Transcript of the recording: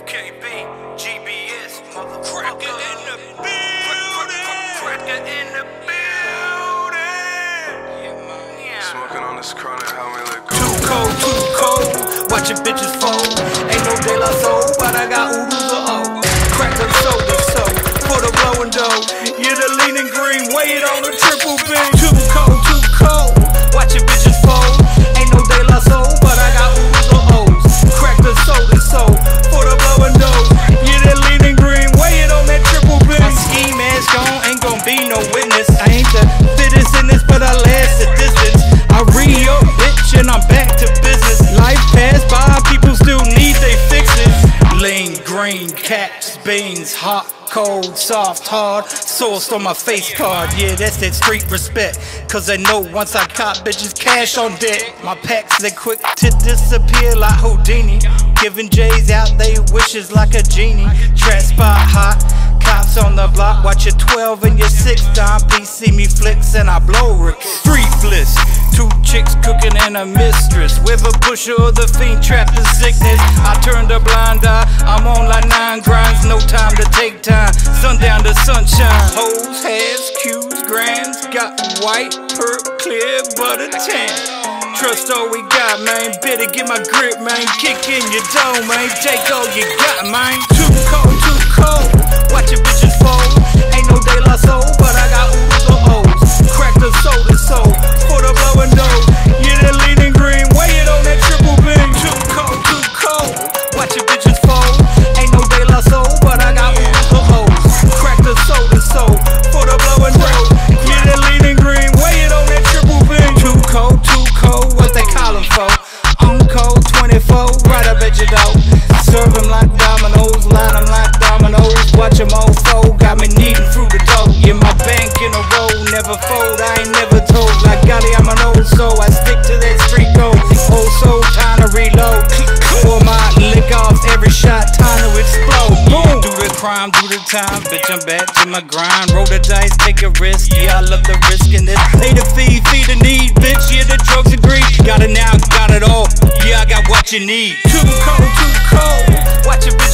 FKB, GBS, motherfucker in the building. Cracker in the building. Smoking on this chronic, how we look good. Too cold, watching bitches fold. Ain't no De La Soul, but I got oodles of O. Crack the soda, so for the blowing dough. You're the leaning green, weight on the triple beam. Too cold, watching bitches fold. Ain't no De La Soul, but I got oodles of O's. Crack the soda, so for the blowing dough. You're the leaning green, weight on that triple beam. My ski mask on, ain't gon' be no witness. I ain't the fittest in this, but I last the distance. I re-up, bitch, and I'm back to business. Life passed by, people still need they fixes. Lean, green, caps, beans, hot, cold, soft, hard. Sourced on my face card, yeah, that's that street respect. Cause I know once I cop bitches, cash on deck. My packs, they quick to disappear like Houdini. Giving J's out they wishes like a genie. Trap spot hot, cops on the block. Watch your 12 and your 6 timepiece. See me flicks and I blow ricks. Free bliss, 2 chicks cooking and a mistress. With a pusher of the fiend trapped in sickness. I turned a blind eye, I'm on like 9 grinds. No time to take time, sundown to sunshine. Hoes, halves, Q's, grands. Got white, perp, clear, butter, tan. Trust all we got, man. Better get my grip, man. Kick in your dough, man. Take all you got, man. Too cold. Watch your bitches fold. Ain't no De La Soul, but I got oodles of O's. Crack the soda, so for the blowing dough. You're the leaning green, weigh it on that triple beam. Too cold. Watch your bitches fold. Ain't no De La Soul, but I got oodles of O's. Crack the soda, so for the blowing dough. You're the leaning green, weigh it on that triple beam. Too cold. What they callin' for? On code 24, right up at your door. Serve 'em like dominoes, line 'em like dominoes. Watch 'em all fold, got me needing through the dough. Yeah, my bank in a row, never fold, I ain't never told. Like Gotti, I'm an old soul, I stick to that street code. Old soul, time to reload. Pour my lick off every shot, time to explode. Boom! Do the crime, do the time, bitch, I'm back to my grind. Roll the dice, take a risk, yeah, I love the risk in this. Pay the fee, feed the need, bitch, yeah, the drugs agree. Got it now, got it all, yeah, I got what you need. Too cold, watch your bitch